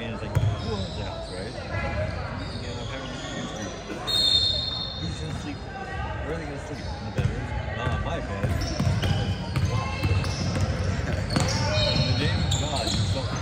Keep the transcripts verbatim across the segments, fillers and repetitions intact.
mean, it's like, who owns the house, right? You know, parents sleep. Who's gonna sleep? Where are they gonna sleep? In the bedroom? Not on my bed. Wow. In the name of God, you don't.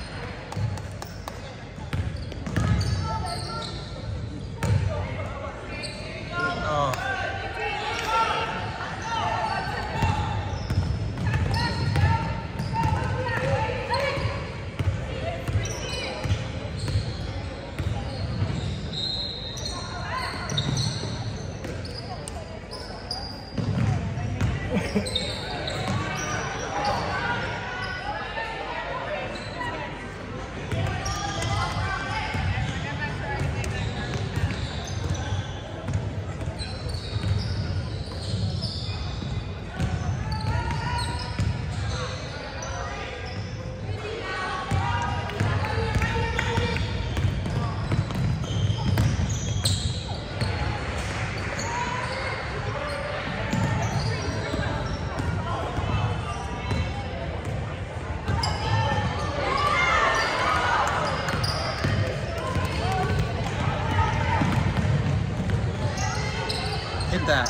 Hit that.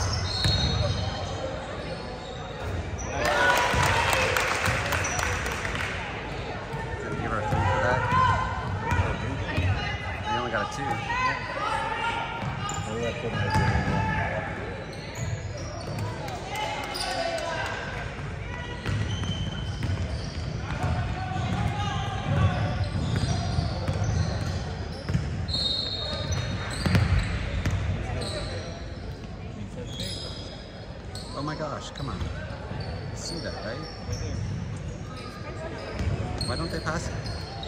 Did we give her a three for that? We only got a two. Oh my gosh, come on. You see that, right? Why don't they pass it?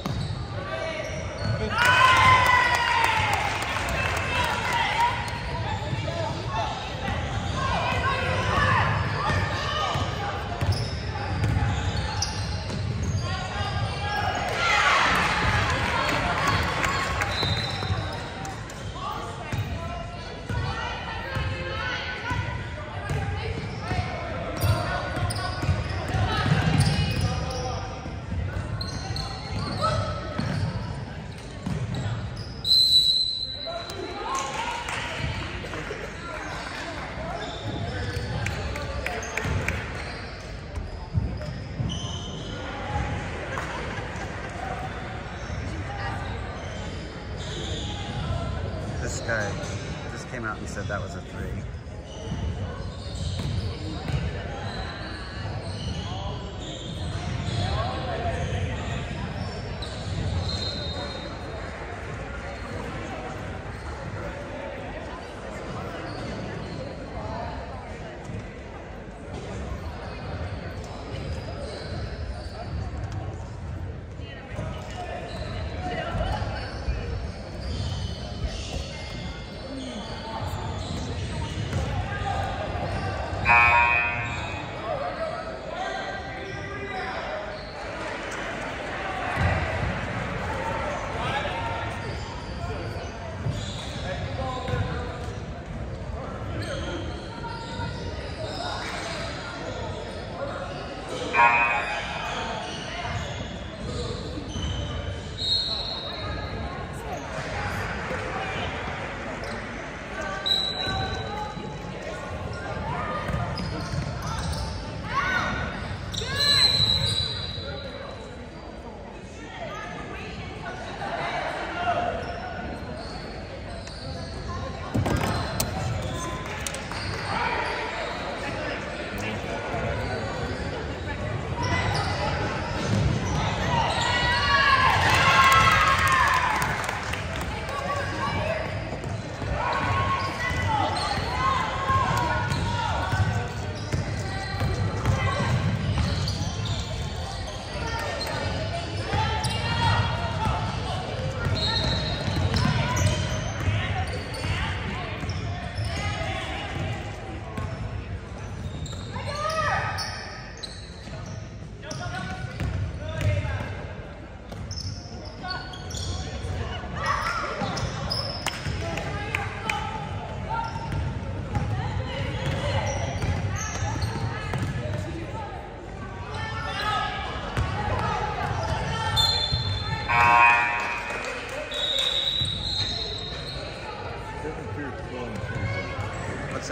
This guy just came out and said that was a three.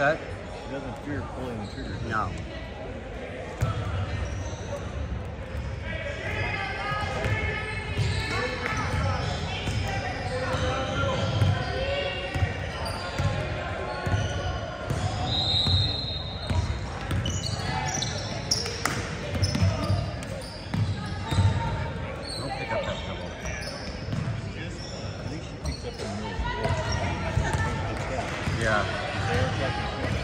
that? He doesn't fear pulling the trigger. No. Don't pick up that double. Just, uh, I think she picked up her nose. It's that. Yeah. They're fucking quick.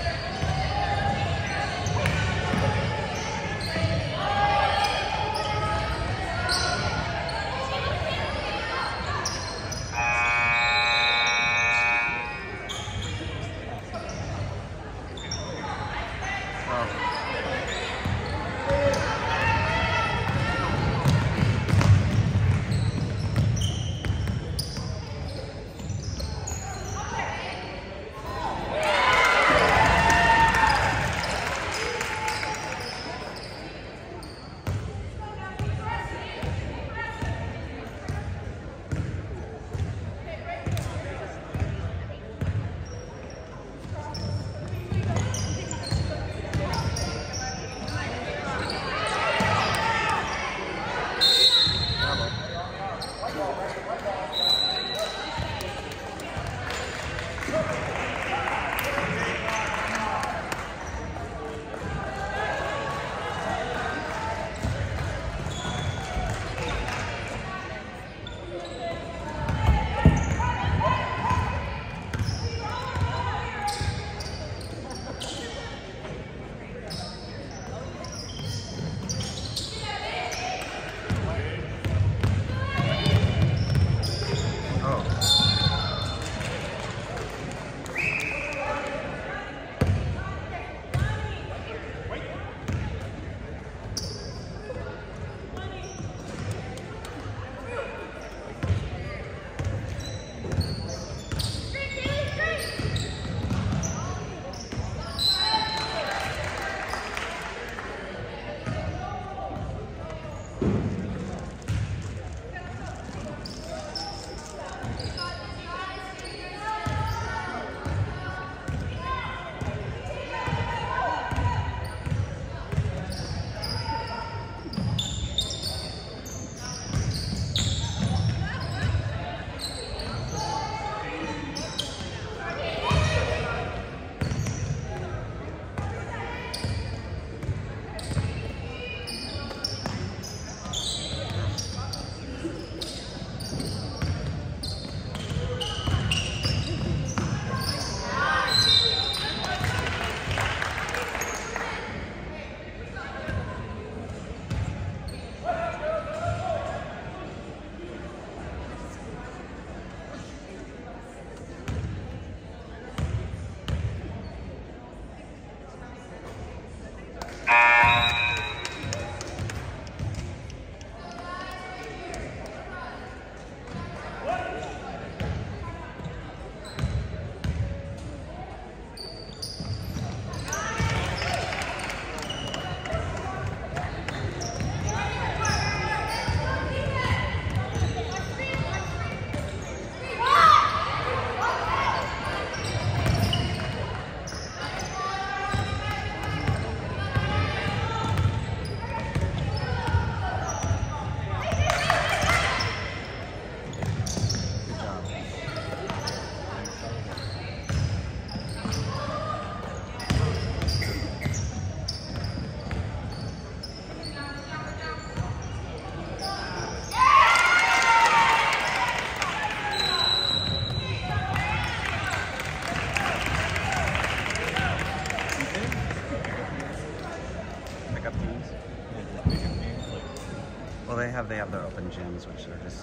Well, they have they have their open gyms, which are just,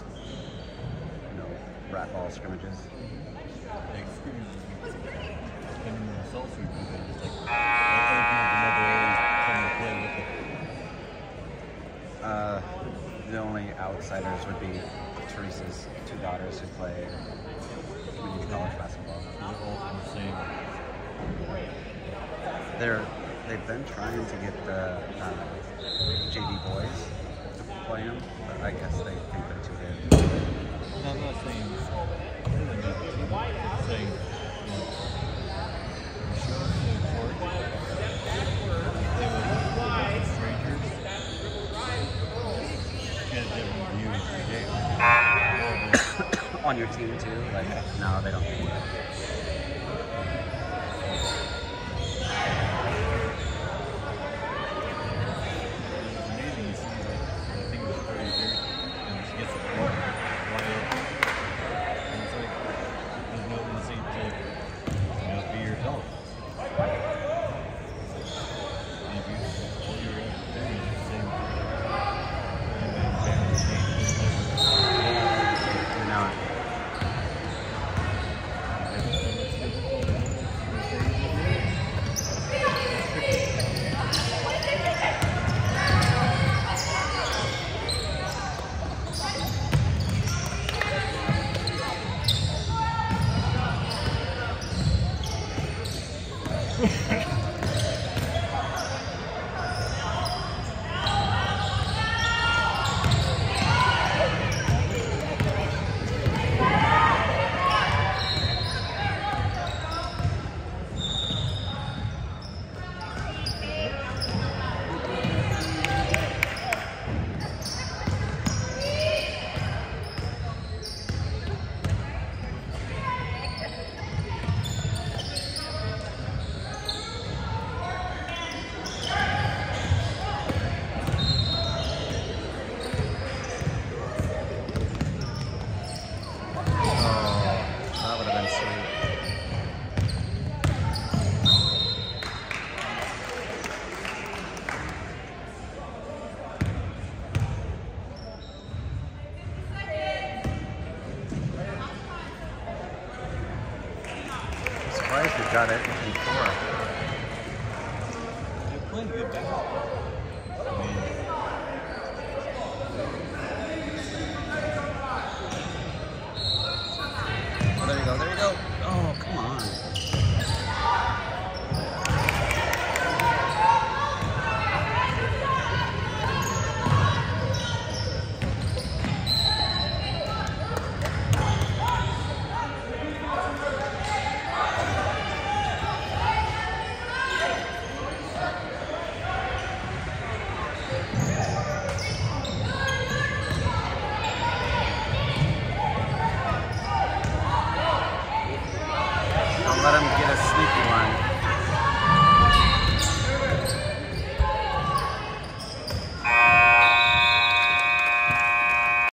you know, rat ball scrimmages. Like scrimmages, and in the assault suit, just like other people from other areas come and play with it. Uh, the only outsiders would be Teresa's two daughters who play community college basketball. They're all from the same. They're they've been trying to get the uh, J V boys to play them, but I guess they think they're too good. No, I'm not saying I'm saying, you know, you sure? on your team too? Like, no, they don't do that. It's amazing to see, like, I think it was thirty years, and she gets the ball wide open. And it's like, there's no one to say to, you know, be yourself. And if you, all you're doing is the same thing. And then balance the game. You know, surprised we got it in four. They're playing good basketball.